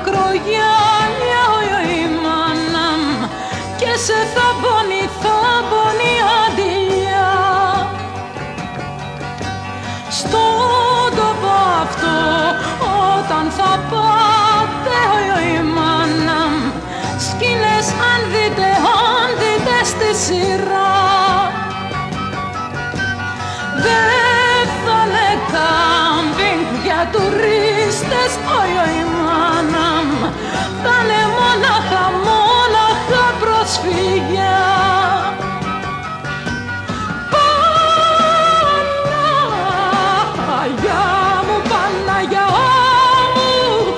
ακρογιάλια η μάνα μου και σε θα πονεί αντιλιά. Στον τόπο αυτό όταν θα πάτε η μάνα μου, σκηνές αν δείτε στη σειρά, δεν θα είναι κάμπινγκ για τουρίστες, η μάνα μου, θα είναι μονάχα προσφυγιά. Παναγιά μου, Παναγιά μου,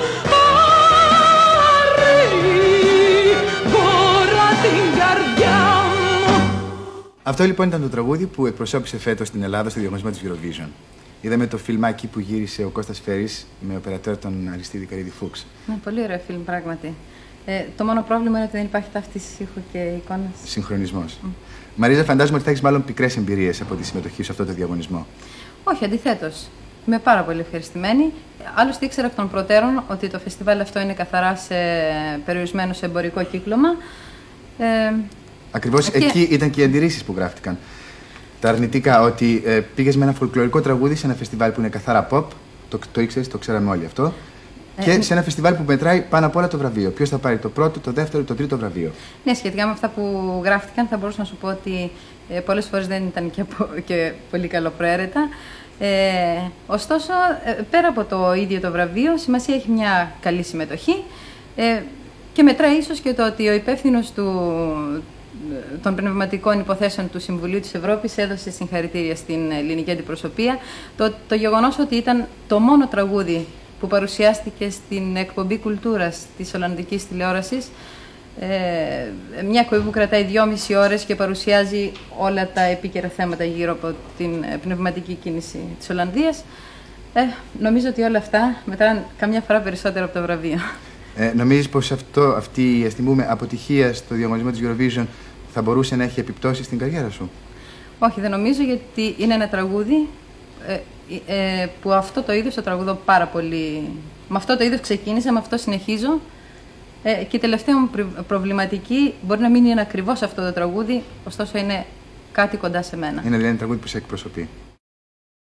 παρήγορα την καρδιά μου. Αυτό λοιπόν ήταν το τραγούδι που εκπροσώπησε φέτος στην Ελλάδα στο διαγωνισμό της Eurovision. Είδαμε το φιλμάκι που γύρισε ο Κώστας Φέρης με οπερατέρ τον Αριστίδη Καρύδη Φούξ. Πολύ ωραίο φιλμ, πράγματι. Το μόνο πρόβλημα είναι ότι δεν υπάρχει ταύτιση ήχου και εικόνας. Συγχρονισμός. Μαρίζα, φαντάζομαι ότι θα έχεις μάλλον πικρές εμπειρίες από τη συμμετοχή σε αυτό το διαγωνισμό. Όχι, αντιθέτως. Είμαι πάρα πολύ ευχαριστημένη. Άλλωστε, ήξερα εκ των προτέρων ότι το φεστιβάλ αυτό είναι καθαρά περιορισμένο σε εμπορικό κύκλωμα. Ακριβώς εκεί ήταν και οι αντιρρήσεις που γράφτηκαν. Τα αρνητικά, ότι πήγες με ένα φολκλωρικό τραγούδι σε ένα φεστιβάλ που είναι καθαρά pop. Το ήξερες, το ξέραμε όλοι αυτό. Και σε ένα φεστιβάλ που μετράει πάνω απ' όλα το βραβείο. Ποιος θα πάρει το πρώτο, το δεύτερο, το τρίτο βραβείο. Ναι, σχετικά με αυτά που γράφτηκαν, θα μπορούσα να σου πω ότι πολλές φορές δεν ήταν και πολύ καλοπροαίρετα. Ωστόσο, πέρα από το ίδιο το βραβείο, σημασία έχει μια καλή συμμετοχή και μετράει ίσως και το ότι ο υπεύθυνος των πνευματικών υποθέσεων του Συμβουλίου της Ευρώπης έδωσε συγχαρητήρια στην ελληνική αντιπροσωπεία. Το γεγονός ότι ήταν το μόνο τραγούδι που παρουσιάστηκε στην εκπομπή κουλτούρας της Ολλανδικής τηλεόρασης, μια εκπομπή που κρατάει 2,5 ώρες και παρουσιάζει όλα τα επίκαιρα θέματα γύρω από την πνευματική κίνηση της Ολλανδίας. Νομίζω ότι όλα αυτά μετράνε καμιά φορά περισσότερο από το βραβείο. Νομίζεις πως αυτή η αποτυχία στο διαγωνισμό της Eurovision θα μπορούσε να έχει επιπτώσει στην καριέρα σου? Όχι, δεν νομίζω, γιατί είναι ένα τραγούδι που αυτό το είδος το τραγουδώ πάρα πολύ. Με αυτό το είδος ξεκίνησα, με αυτό συνεχίζω. Και η τελευταία μου προβληματική μπορεί να μην είναι ακριβώς αυτό το τραγούδι, ωστόσο είναι κάτι κοντά σε μένα. Είναι δηλαδή ένα τραγούδι που σε εκπροσωπεί.